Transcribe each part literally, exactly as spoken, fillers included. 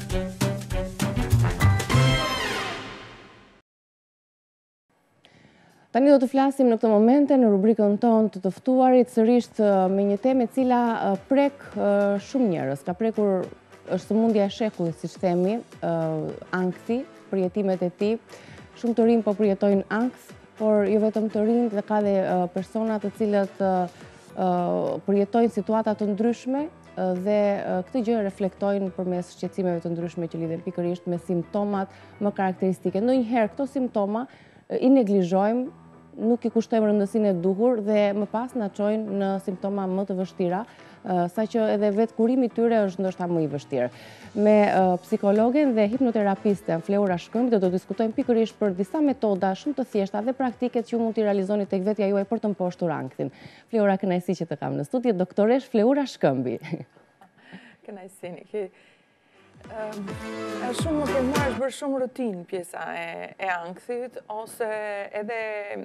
Tani do të flasim në këtë momente në rubrikën tonë të të ftuarit sërish me një temë e cila prek shumë njerëz. Ka prekur, është sëmundja e shekullit, siç themi, ankthi, përjetimet e tij. Shumë të rinj po përjetojnë ankth, por jo vetëm të rinj, dhe ka dhe persona të cilët përjetojnë situata të ndryshme dhe këtë gjë reflektojnë përmes shqetësimeve të ndryshme që lidhen pikërisht me simptomat më karakteristike. Ndonjëherë këto simptoma i neglizhojmë, nuk i kushtojmë rëndësinë e duhur dhe më pas na çojnë në simptoma më të vështira, saqë edhe vetë kurimi i tyre është ndoshta më i vështirë. Me psikologen dhe hipnoterapisten Fleura Shkëmbi do të diskutojmë pikërisht për disa metoda shumë të thjeshta dhe praktike që ju mund t'i realizoni tek vetja juaj për të mposhtur ankthin. Fleura, kënaqësi që të kam në studio, doktoresh Fleura Shkëmbi. Kënaqësi. E shumë më ke marrë, është bërë shumë rutinë pjesa e ankthit, ose edhe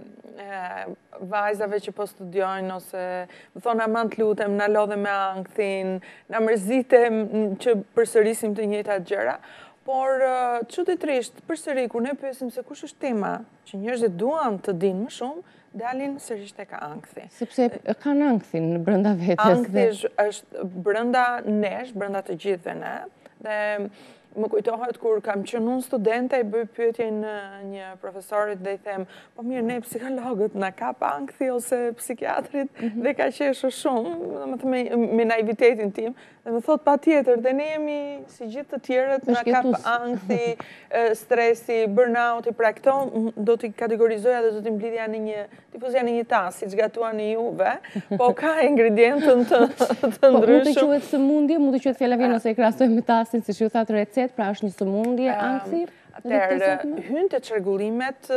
vajzave që po studiojnë, ose më thonë aman të lutem, na lodhe me ankthin, na mërzitem që përsërisim të njëjtat gjëra, por çuditërisht përsëri kur ne pyesim se kush është tema që njerëzit duan të dinë më shumë, dalin sërish tek ankthi. Sepse kanë ankthin brenda vetes. Ankthi është brenda nesh, brenda të gjithëve ne. Dhe më kujtohet kur kam qenë unë studente, i bëj pyetje në një profesorit dhe i them, po mirë, ne psikologët na kap ankthi ose psikiatrit, dhe ka qeshur shumë, me naivitetin tim, dhe më thot patjetër, dhe ne jemi si gjithë të tjerët, na kap ankthi, stresi, burnouti, pra këto do t'i kategorizoja dhe do t'i mblidhja në një tifuzja në një tas, si që gatuani juve, po ka ingredientën të ndryshëm. Po mund të quhet sëmundje, mund të quhet fjala vjen ose e krahasojmë me tasin, si që ju thatë recet, pra është një sëmundje, ankthi? Atëherë, hyn te çrregullimet,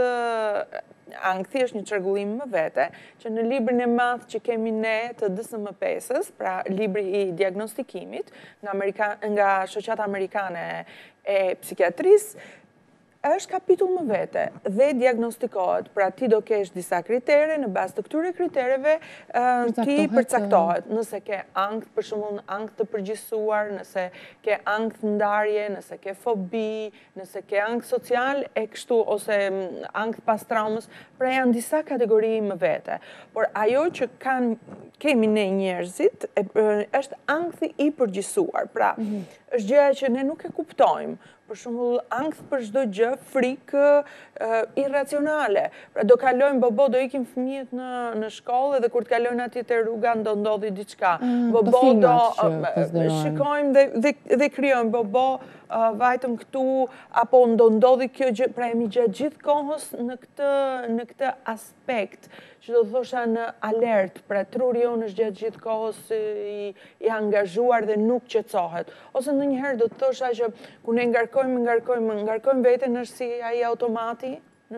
ankthi është një çrregullim më vete, që në librin e madh që kemi ne të D S M pesës, pra libri i diagnostikimit, nga shoqata amerikane e psikiatrisë, është kapitull më vete dhe diagnostikohet, pra ti do kesh disa kritere, në bazë të këtyre kritereve ti përcaktohet. Nëse ke ankth, për shembull ankth të përgjithësuar, nëse ke ankth ndarje, nëse ke fobi, nëse ke ankth social e kështu, ose ankth pas traumës, pra janë disa kategori më vete. Por ajo që kanë kemi ne njerëzit, është ankthi i përgjithësuar. Pra, është gjëja që ne nuk e kuptojmë. Për shembull, ankth për çdo gjë, frikë irracionale. Pra do kalojmë bobo, do ikim fëmijët në shkollë dhe kur të kalojnë atje te rruga do ndodhi diçka. Bobo do shikojmë dhe krijojmë bobo vajtëm këtu, apo do ndodhi kjo gjë, pra jemi gjatë gjithë kohës në këtë aspekt, që do thosha në alert, pra truri jonë është gjatë gjithë kohës i angazhuar dhe nuk qetësohet. Ose ndonjëherë do të thosha që kur ne ngarkojmë, ngarkojmë, ngarkojmë veten është si ai automati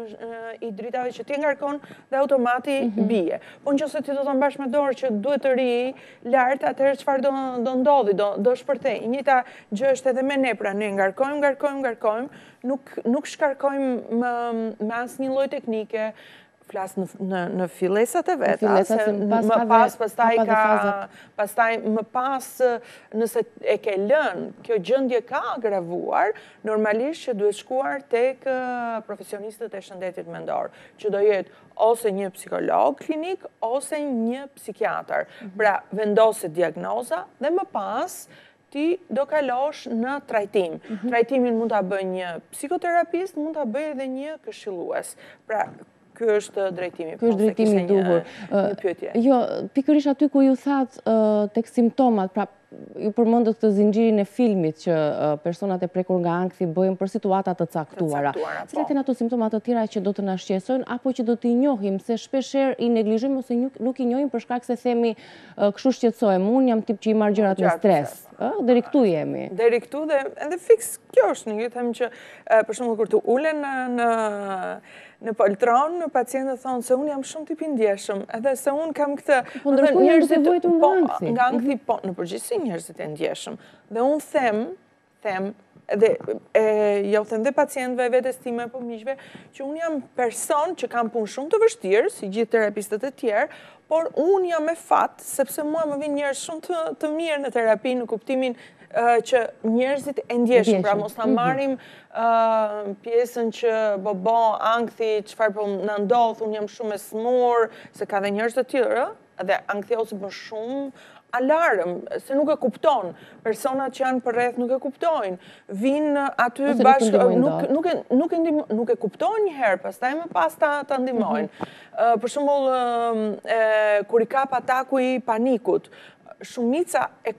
i dritave që ti ngarkon dhe automati bie. Po nëse ti do ta mbash me dorë që duhet të ri lart, atëherë çfarë do ndodhi? Do shpërthej. E njëjta gjë është edhe me ne, pra ne ngarkojmë, ngarkojmë, ngarkojmë, nuk shkarkojmë me asnjë lloj teknike. Flas në fillesat e veta, më pas pastaj ka pastaj më pas nëse e ke lënë, kjo gjendje ka agravuar, normalisht që duhet shkuar tek profesionistët e shëndetit mendor, që do jetë ose një psikolog klinik ose një psikiatër. Pra vendoset diagnoza dhe më pas ti do kalosh në trajtim. Trajtimin mund ta bëjë një psikoterapist, mund ta bëjë edhe një këshillues. Pra ky është drejtimi. Ky është drejtimi i duhur. Një pyetje. Jo, pikërisht aty ku ju thatë tek simptomat, pra ju përmendët këtë zinxhirin e filmit që personat e prekur nga ankthi bëjnë për situata të caktuara. Cilat janë ato simptoma të tjera që do të na shqetësojnë apo që do t'i njohim, se shpeshherë i neglizhojmë ose nuk i njohim për shkak se themi kështu shqetësohem, unë jam tip që i marr gjërat me stres. Deri këtu jemi. Deri këtu dhe edhe fiks kjo është një them që për shembull kur të ulen në në poltron, pacientët thonë se unë jam shumë tip i ndjeshëm, edhe se unë kam këtë. Po ndërkohë janë duke vojtur nga ankthi. Nga ankthi, po, në përgjithësi njerëzit e ndjeshëm. Dhe unë them, them, dhe jo them dhe pacientëve, vetes time apo miqve, që unë jam person që kam punë shumë të vështirë, si gjithë terapistët e tjerë, por unë jam me fat, sepse mua më vjen njerëz shumë të mirë në terapi, në kuptimin që njerëzit e ndjeshëm, pra mos ta marrim pjesën që bobo, ankthi, çfarë po na ndodh, unë jam shumë e smur, se ka dhe njerëz të tjerë, dhe ankthiozët më shumë alarm, se nuk e kupton. Personat që janë përreth nuk e kuptojnë. Vinë aty bashkë, nuk e nuk e nuk e kuptojnë një herë, pastaj më pas ta ta ndihmojnë. Për shembull, kur i kap ataku i panikut, shumica e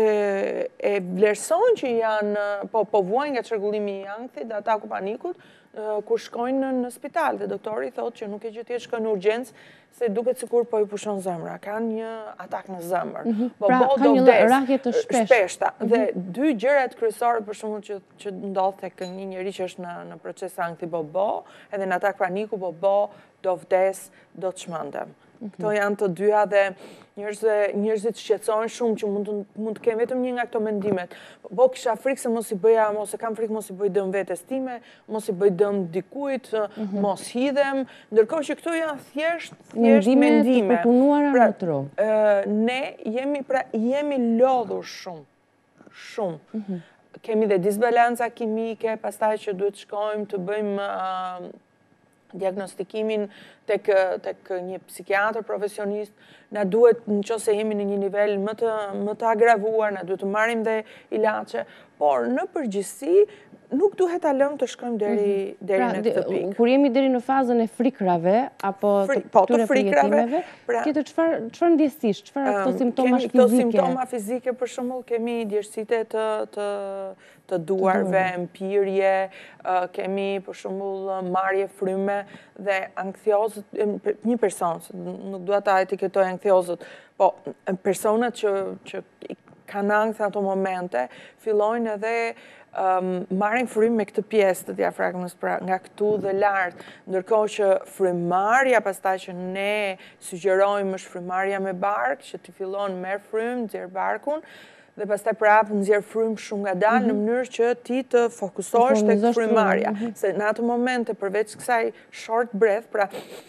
e vlerësojnë që janë po po vuajnë nga çrregullimi i ankthit dhe ataku panikut, kur shkojnë në spital dhe doktori thotë që nuk e gjë tjetër, shkojnë në urgjencë se duket sikur po i pushon zemra, kanë një atak në zemër. Pra ka një rrahje të shpeshta. Dhe dy gjërat kryesore për shembull që që ndodh tek një njerëz që është në në proces ankthi bobo, edhe në atak paniku bobo, do vdes, do të çmendem. Këto janë të dyja dhe njerëzit shqetësohen shumë që mund të mund të kenë vetëm një nga këto mendimet. Po kisha frikë se mos i bëja, mos e kam frikë mos i bëj dëm vetes time, mos i bëj dëm dikujt, mos hidhem, ndërkohë që këto janë thjesht thjesht mendime të përpunuara në tru. Ne jemi pra jemi lodhur shumë, shumë. Kemi dhe disbalanca kimike, pastaj që duhet shkojmë të bëjmë diagnostikimin tek tek një psikiatër profesionist, na duhet nëse jemi në një nivel më të më të agravuar, na duhet të marrim dhe ilaçe, por në përgjithësi nuk duhet ta lëmë të shkojmë deri deri në këtë pikë. Kur jemi deri në fazën e frikrave apo të frikrave, tjetër çfarë çfarë ndjesish, çfarë këto simptoma fizike? Këto simptoma fizike për shembull kemi djersite të të të duarve, mpirje, kemi për shembull marrje fryme dhe ankthiozët, një person, nuk dua ta etiketoj ankthiozët, po personat që që kanë ankth ato momente, fillojnë edhe marrin frymë me këtë pjesë të diafragmës, pra nga këtu dhe lart, ndërkohë që frymarrja pastaj që ne sugjerojmë është frymarrja me bark, që ti fillon merr frymë, nxjerr barkun, dhe pastaj prapë nxjerr frymë shumë ngadalë në mënyrë që ti të fokusohesh tek frymarrja. Se në atë momente përveç kësaj short breath, pra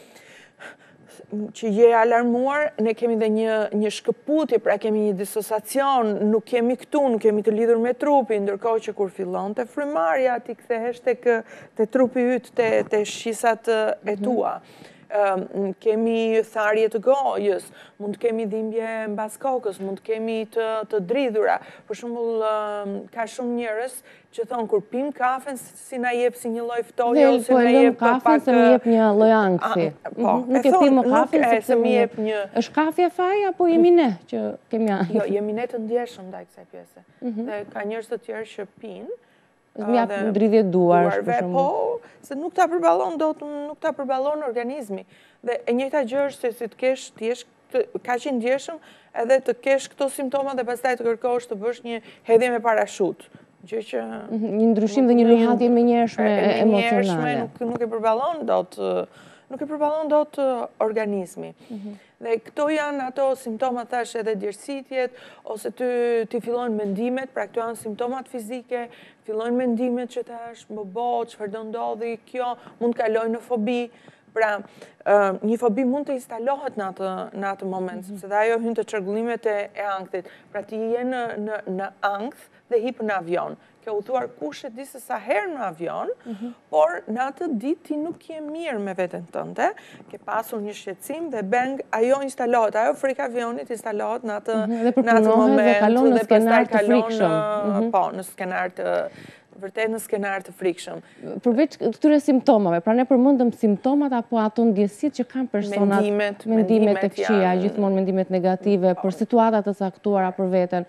që je alarmuar, ne kemi dhe një, një shkëputje, pra kemi një disociacion, nuk kemi këtu, nuk kemi të lidhur me trupi, ndërkohë që kur fillon të frymarrja, ti kthehesh tek te trupi yt, te, te shisat e tua. Um, kemi tharje të gojës, mund të kemi dhimbje mbas kokës, mund të kemi të, të dridhura. Për shembull, um, ka shumë njerëz që thonë kur pim kafen si na jep si një lloj ftoje ose po na jep kafen pak se më jep një lloj ankthi. Po, nuk e pim kafen sepse më jep një. Është kafja faj apo jemi ne që kemi ankth? Jo, jemi ne të ndjeshëm ndaj kësaj pjese. Dhe ka njerëz të tjerë që pinë. Më jap ndridhje duar, për shembull. Po, se nuk ta përballon dot, nuk ta përballon organizmi. Dhe e njëjta gjë është se si të kesh, ti jesh kaq i ndjeshëm, edhe të kesh këto simptoma dhe pastaj të kërkosh të bësh një hedhje me parashut. Gjë që një ndryshim dhe një rihatje menjëhershme emocionale. Nuk nuk e përballon dot, nuk e përballon dot organizmi. Dhe këto janë ato simptomat, thash edhe djersitjet, ose ty ti fillojnë mendimet, pra këto janë simptomat fizike, fillojnë mendimet që thash, bobo, çfarë do ndodhi, kjo mund kalojnë në fobi. Pra, një fobi mund të instalohet në atë në atë moment, sepse dhe ajo hyn te çrregullimet e ankthit. Pra ti je në në në ankth dhe hip në avion. Ke u thuar kush e di se sa herë në avion, por në atë ditë ti nuk je mirë me veten tënde, ke pasur një shqetësim dhe bang, ajo instalohet, ajo frika avionit instalohet në atë në atë moment dhe kalon në skenar të frikshëm. Po, në skenar të vërtet në skenar të frikshëm. Përveç këtyre simptomave, pra ne përmendëm simptomat apo ato ndjesitë që kanë personat, mendimet, mendimet e këqija, gjithmonë mendimet negative për situata të caktuara për veten,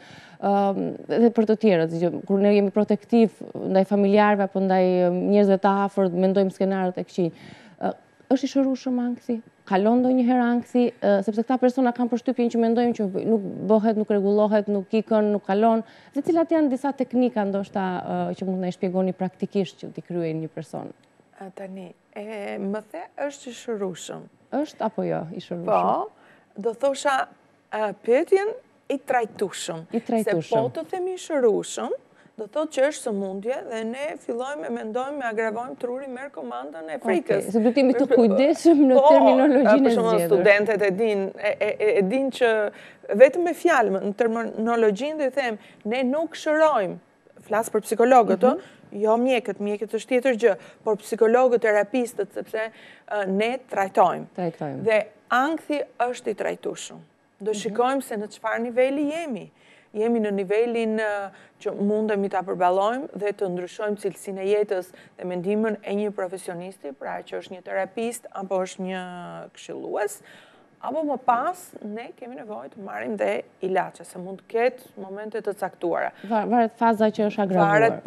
dhe për të tjerët, kur ne jemi protektiv ndaj familjarëve apo ndaj njerëzve të afërt, mendojmë skenarët e këqij. Është i shërueshëm ankthi? Kalon ndonjëherë ankthi, sepse këta persona kanë përshtypjen që mendojnë që nuk bëhet, nuk rregullohet, nuk ikën, nuk kalon. Dhe cilat janë disa teknika ndoshta që mund të na shpjegoni praktikisht që t'i kryejnë një person? Tani, e më the është i shërueshëm. Është apo jo i shërueshëm? Po, do thosha pyetjen i trajtueshëm. I trajtueshëm. Se po të themi i shërueshëm, do thotë që është sëmundje dhe ne fillojmë e mendojmë e agravojmë truri, merr komandën e frikës. Se duhet jemi të kujdesshëm në terminologjinë e zgjedhur. Studentët e din, e din që vetëm me fjalë, në terminologjinë dhe them, ne nuk shërojmë, flas për psikologët, jo mjekët, mjekët është tjetër gjë, por psikologët, terapistët, sepse ne trajtojmë. Trajtojmë. Dhe ankthi është i trajtueshëm. Do shikojmë se në çfarë niveli jemi. Jemi në nivelin që mundemi ta përballojmë dhe të ndryshojmë cilësinë e jetës dhe mendimin e një profesionisti, pra që është një terapist apo është një këshillues, apo më pas ne kemi nevojë të marrim dhe ilaçe, se mund të ketë momente të caktuara. Varet faza që është agravuar. Varet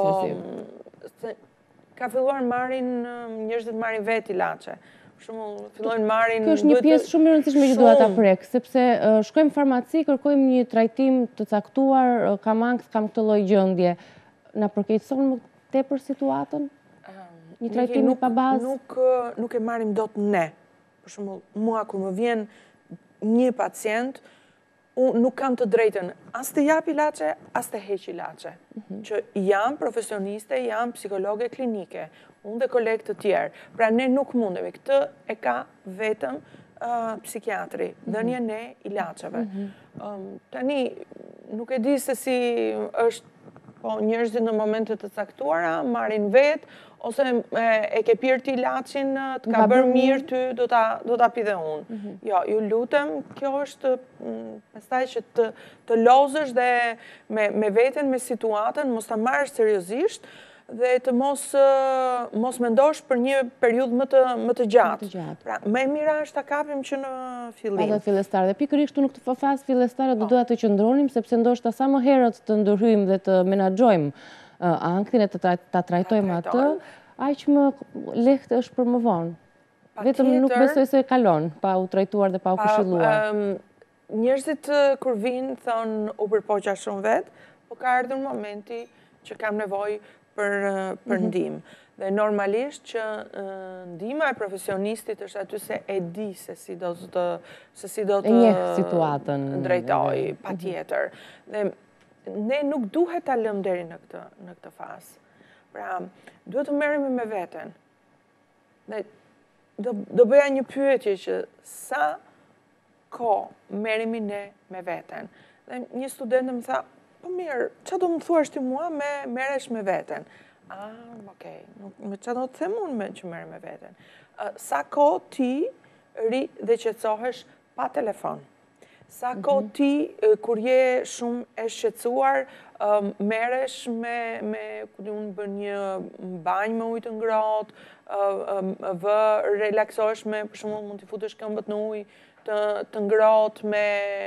po. Ka filluar marrin njerëzit marrin vetë ilaçe. Fillojnë marrin... Kjo është një pjesë shumë e rëndësishme që duhet ta prek, sepse shkojmë farmaci, kërkojmë një trajtim të caktuar, kam ankth, kam këtë lloj gjendje. Na përkeqëson më tepër situatën? Një trajtim pa bazë? Nuk e marrim dot ne. Për shembull, mua kur më vjen një pacient, unë nuk kam të drejtën as të jap ilaçe, as të heq ilaçe. Që jam profesioniste, jam psikologe klinike, unë dhe kolegë të tjerë. Pra ne nuk mundemi, këtë e ka vetëm psikiatri, dhënia ne ilaçeve. Tani, nuk e di se si është njerëzit në momente të caktuara, marrin vetë, ose e ke pirë ti ilaçin, të ka bërë mirë ty, do ta pi dhe unë. Jo, ju lutem, kjo është pastaj që të lozësh dhe me veten, me situatën, mos ta marrësh seriozisht dhe të mos mendosh për një periudhë më të gjatë. Pra, më e mira është ta kapim që në fillim. Fazat fillestare. Dhe pikërisht në këtë fazë fillestare do duhet të qëndronim, sepse ndoshta sa më herët të ndërhyjmë dhe të menaxhojmë ankthin e ta trajtojmë atë, aq më lehtë është për më vonë. Vetëm nuk besoj se kalon, pa u trajtuar dhe pa u këshilluar. Njerëzit kur vinë thonë u përpoqa shumë vetë, po ka ardhur momenti që kam nevojë për ndihmë. Dhe normalisht që ndihma e profesionistit është aty se e di se si do të drejtoj, patjetër. Dhe ne nuk duhet ta lëmë deri në këtë fazë. Pra, duhet të merremi me veten. Dhe do bëja një pyetje që sa kohë merremi ne me veten. Dhe një student më tha, po mirë, çfarë do më thuash ti mua me merresh me veten? Ah, okej, me çfarë do të them unë me që merrem me veten? Sa kohë ti ri dhe qetësohesh pa telefon? Sa kohë ti, kur je shumë e shqetësuar, merresh me, kur unë bën një banjë me ujë të ngrohtë, vë relaksohesh me, për shembull, mund t'i futesh këmbët në ujë të ngrohtë me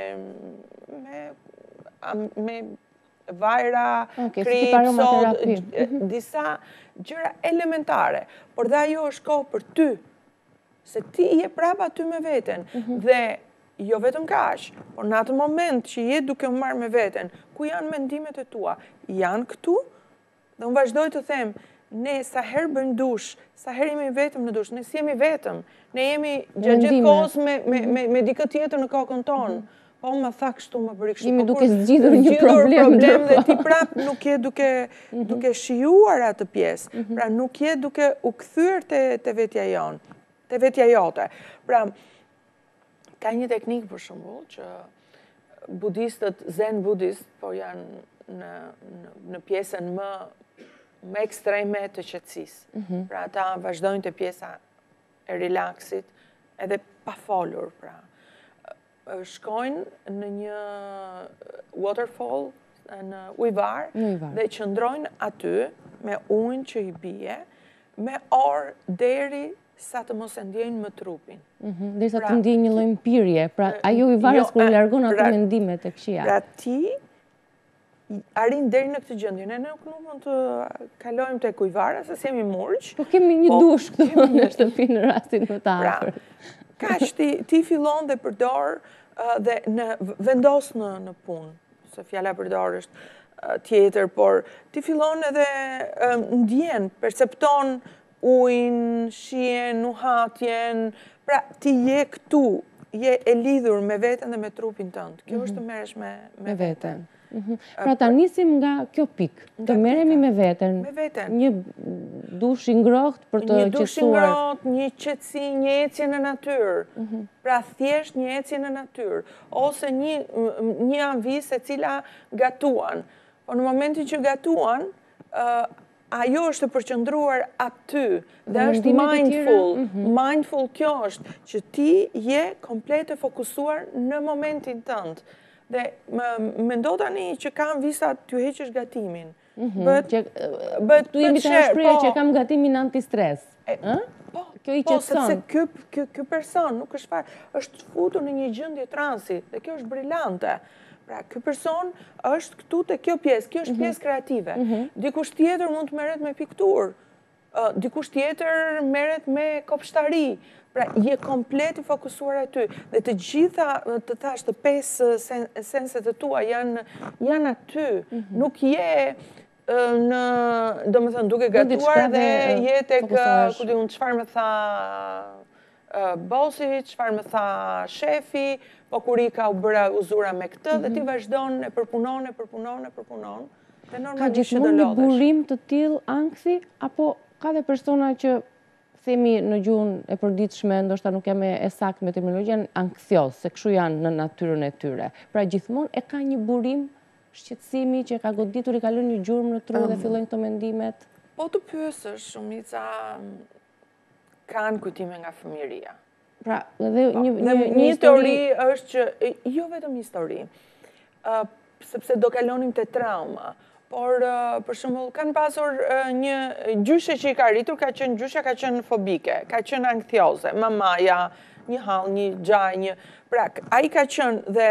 me vajra, krip, sod, disa gjëra elementare. Por dhe ajo është kohë për ty, se ti je prapa ty me veten. Dhe jo vetëm kaq, por në atë moment që je duke u marrë me veten, ku janë mendimet e tua? Janë këtu? Dhe unë vazhdoj të them, ne sa herë bëjmë dush, sa herë jemi vetëm në dush, ne si jemi vetëm, ne jemi gjatë gjithë kohës me dikë tjetër në kokën tonë. Po më tha kështu, më bëri kështu. Jemi duke zgjidhur një problem. Dhe ti prap nuk je duke shijuar atë pjesë. Pra nuk je duke u kthyer te vetja jonë, te vetja jote. Pra, ka një teknikë për shembull që budistët, zen budist, po janë në pjesën më më ekstreme të qetësisë. Pra ata vazhdojnë te pjesa e relaksit, edhe pa folur, pra. Shkojnë në një waterfall, në ujvar, dhe qëndrojnë aty me ujin që i bie, me orë deri sa të mos e ndjejnë më trupin. Dhe sa të ndjejnë një lloj mpirje, pra ajo i varës kur i largon ato mendimet e këqija. Pra ti arrin deri në këtë gjendje, ne nuk mund të kalojmë tek ujvara, se jemi murgj. Po kemi një dush këtu në shtëpi në rastin më të afërt. Kaq ti fillon dhe përdor dhe vendos në punë, se fjala përdor është tjetër, por ti fillon edhe ndjen, percepton ujin, shijen, nuhatjen, pra ti je këtu, je e lidhur me veten dhe me trupin tënd. Kjo është të merresh me veten. Pra ta nisim nga kjo pikë, të merremi me veten, me veten. një dush i ngrohtë për të Një dush i qetësuar. ngrohtë, një qetësi, një ecje në natyrë. Pra thjesht një ecje në natyrë. Ose një, një anëvis e cila gatuan. Po në momentin që gatuan, uh, ajo është të përqendruar aty dhe është mindful. Mindful kjo është që ti je komplet e fokusuar në momentin tënd. Dhe mendo tani që kam visa t'ju heqësh gatimin. Tu jemi të shprehje që kam gatimin antistres. Po, kjo i po, qetëson. sepse ky person nuk është fare, është futur në një gjendje transi dhe kjo është brillante. Pra, ky person është këtu te kjo pjesë, kjo është pjesë kreative. Dikush tjetër mund të merret me pikturë. Dikush tjetër merret me kopshtari. Pra, je komplet i fokusuar aty. Dhe të gjitha, të thash, të pesë senset e tua janë, janë aty. Nuk je në, do më thënë, duke gatuar dhe je tek, ku di unë, çfarë më tha bosi, çfarë më tha shefi, po kur i ka u bëra uzura me këtë, dhe ti vazhdon e përpunon, e përpunon, e përpunon. Dhe normalisht që do lodhesh. Ka gjithmonë një burim të tillë ankthi, apo ka dhe persona që themi në gjuhën e përditshme, ndoshta nuk jam e saktë me terminologjinë, anksios, se kështu janë në natyrën e tyre. Pra gjithmonë e ka një burim shqetësimi që ka goditur, i kalon një gjurmë në tru dhe fillojnë këto mendimet. Po të pyesësh, shumica kanë kujtime nga fëmijëria. Pra, dhe një, një, një, një teori është që, jo vetëm histori, uh, sepse do kalonim te trauma, por për shembull kanë pasur një gjyshe që i ka rritur, ka qenë gjysha ka qenë fobike, ka qenë anktioze, mamaja, një hall, një xhaj, një prak. Ai ka qenë dhe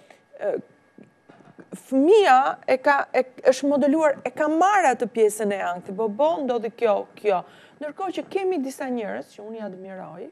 fëmia e ka e, është modeluar, e ka marrë atë pjesën e ankthi, po bo ndodhi kjo, kjo. Ndërkohë që kemi disa njerëz që unë i admiroj,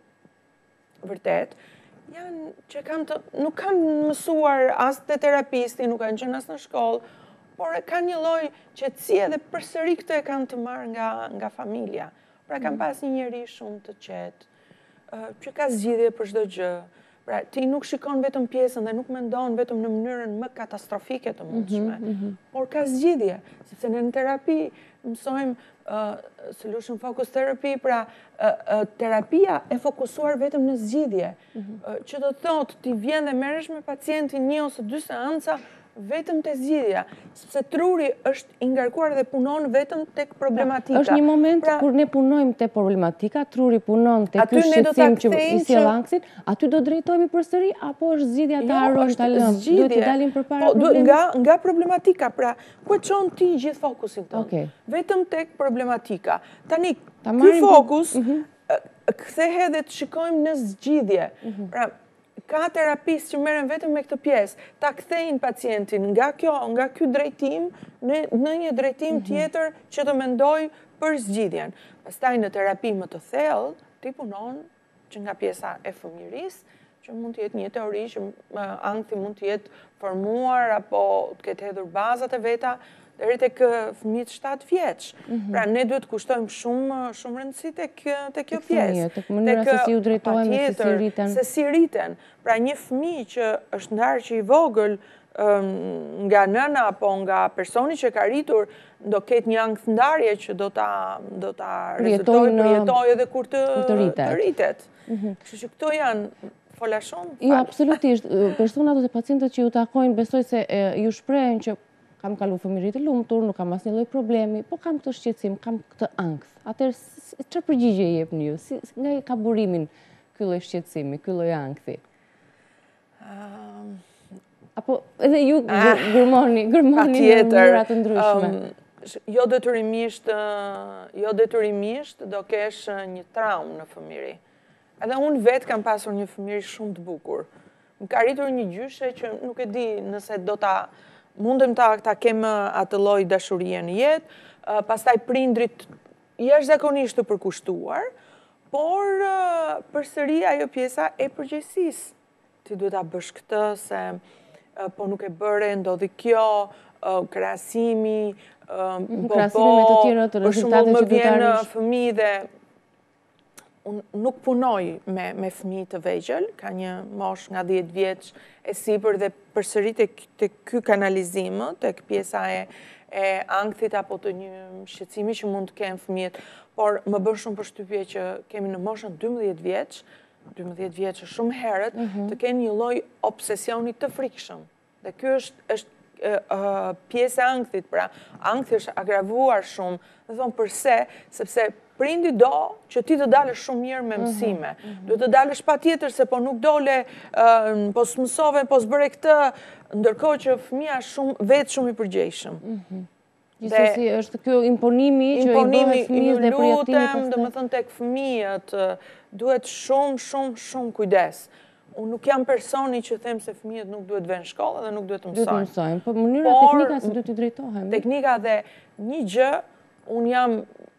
vërtet, janë që kanë të, nuk kanë mësuar as te terapisti, nuk kanë qenë as në shkollë, por e kanë një lloj qetësie dhe përsëri këtë e kanë të marrë nga, nga familja. Pra kanë pas një njeri shumë të qetë, uh, që ka zgjidhje për çdo gjë. Pra ti nuk shikon vetëm pjesën dhe nuk mendon vetëm në mënyrën më katastrofike të mundshme, mm -hmm. por ka zgjidhje, sepse në terapi mësojmë uh, solution focus therapy, pra uh, uh, terapia e fokusuar vetëm në zgjidhje, mm -hmm. uh, që do të thotë ti vjen dhe merresh me pacientin një ose dy seanca vetëm të zgjidhja, sepse truri është i ngarkuar dhe punon vetëm tek problematika. Është një moment pra, kur ne punojmë te problematika, truri punon te ky shqetësim që i sjell anksin, aty do drejtohemi përsëri apo është zgjidhja ta harrojmë ta lëmë? Duhet të dalim përpara po, problemit. Nga nga problematika, pra ku e çon ti gjithë fokusin tënd? Okay. Vetëm tek problematika. Tani ky fokus mm -hmm. kthehet dhe të shikojmë në zgjidhje. Mm -hmm. Pra ka terapistë që merren vetëm me këtë pjesë, ta kthejnë pacientin nga kjo, nga ky drejtim në, në një drejtim mm -hmm. tjetër që të mendoj për zgjidhjen. Pastaj në terapi më të thellë, ti punon që nga pjesa e fëmijërisë, që mund të jetë një teori që ankthi mund të jetë formuar apo të ketë hedhur bazat e veta deri tek fëmijët shtatë vjeç. Mm -hmm. Pra ne duhet kushtojmë shumë shumë rëndësi tek tek kjo pjesë. Tek mënyra se si u drejtohemi, se si rriten. Se si rriten. Pra një fëmijë që është ndarë që i vogël um, nga nëna apo nga personi që ka rritur, do ketë një ankthëndarje që do ta do ta rezultojë, përjetojë edhe kur të, të rritet. Të rritet. Mm -hmm. Kështu që këto janë fola shumë. Jo, absolutisht. Personat ose pacientët që ju takojnë, besoj se e, ju shprehen që kam kalu fëmijëri të lumtur, nuk kam asnjë lloj problemi, po kam këtë shqetësim, kam këtë ankth. Atëherë çfarë përgjigje i jepni ju? Si, nga ka burimin ky lloj shqetësimi, ky lloj ankthi? Um, Apo edhe ju ah, gërmoni, gërmoni në mënyra të ndryshme. Um, jo detyrimisht, jo detyrimisht do kesh një traumë në fëmijëri. Edhe unë vetë kam pasur një fëmijëri shumë të bukur. Më ka rritur një gjyshe që nuk e di nëse do ta mundem ta, ta kem atë lloj dashurie në jetë, uh, pastaj prindrit jashtëzakonisht të përkushtuar, por uh, përsëri ajo pjesa e përgjegjësisë. Ti duhet ta bësh këtë se uh, po nuk e bëre, ndodhi kjo, uh, krahasimi, uh, po po, me të tjera të rezultatet që duhet arrish. Fëmijë dhe unë nuk punoj me, me fëmijë të vegjël, ka një moshë nga dhjetë vjeç e sipër dhe përsëri të ky kanalizim, të ky pjesa e e ankthit apo të një shqetësimi që mund të kenë fëmijët, por më bën shumë përshtypje që kemi në moshën dymbëdhjetë vjeç, dymbëdhjetë vjeç është shumë herët, të kenë një lloj obsesioni të frikshëm. Dhe ky është është uh, pjesë e ankthit, pra ankthi është agravuar shumë. Dhe thonë përse, sepse prindi do që ti të dalësh shumë mirë me mësime. Duhet të dalësh patjetër se po nuk dole, uh, po s'mësove, po s'bëre këtë, ndërkohë që fëmia është shumë vetë shumë i përgjegjshëm. Gjithsesi është kjo imponimi që i bëhet fëmijës dhe projektimi pastaj. Domethënë tek fëmijët duhet shumë shumë shumë kujdes. Unë nuk jam personi që them se fëmijët nuk duhet vënë shkollë dhe nuk duhet të mësojnë. Duhet të mësojnë, po mënyra teknika se duhet t'i drejtohen. Teknika dhe një gjë, unë jam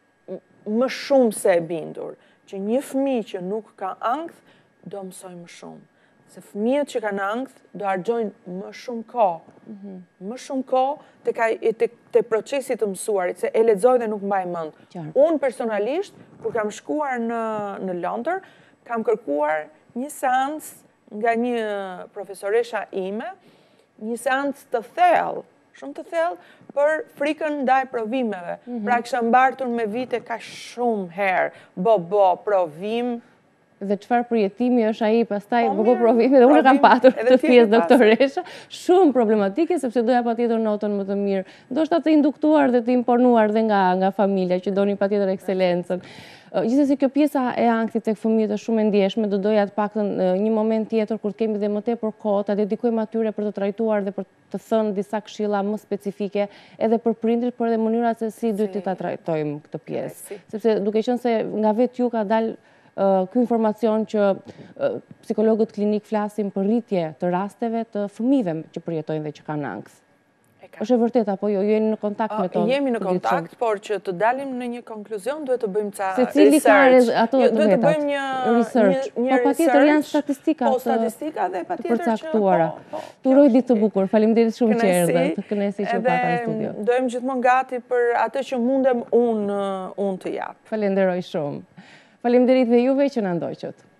më shumë se e bindur që një fëmijë që nuk ka ankth do mësoj më shumë. Se fëmijët që kanë ankth do harxojnë më shumë kohë. Më shumë kohë te procesi të mësuarit, se e lexoj dhe nuk mbaj mend. Unë personalisht, kur kam shkuar në në Londër, kam kërkuar një seancë nga një profesoresha ime, një seancë të thellë, shumë të thellë, për frikën ndaj provimeve. Pra kisha mbartur me vite ka shumë herë, bo, bo, provim. Dhe çfarë përjetimi është ai pastaj po po provimi dhe unë kam patur të pjesë doktoresha, shumë problematike sepse doja patjetër notën më të mirë. Ndoshta të induktuar dhe të imponuar dhe nga nga familja që donin patjetër ekselencën. Gjithsesi kjo pjesa e ankthit tek fëmijët është shumë e ndjeshme, do doja të paktën një moment tjetër kur kemi dhe më tepër kohë ta dedikojmë atyre për të trajtuar dhe për të thënë disa këshilla më specifike edhe për prindrit, por edhe mënyra se si duhet ta trajtojmë këtë pjesë. Sepse duke qenë se nga vetë ju ka dalë ky informacion që psikologët klinik flasin për rritje të rasteve të fëmijëve që përjetojnë dhe që kanë ankth. Është e vërtet apo jo? Jeni në kontakt me to? Jemi në kontakt, por që të dalim në një konkluzion duhet të bëjmë ca research. Se cili ka ato duhet të bëjmë një research. Po patjetër janë statistika po statistika dhe patjetër të përcaktuara. Turoj ditë të bukur. Faleminderit shumë që erdhe. Të kënaqësi që pata në studio. Do jem gjithmonë gati për atë që mundem unë unë të jap. Falenderoj shumë. Faleminderit dhe juve që na ndoqët.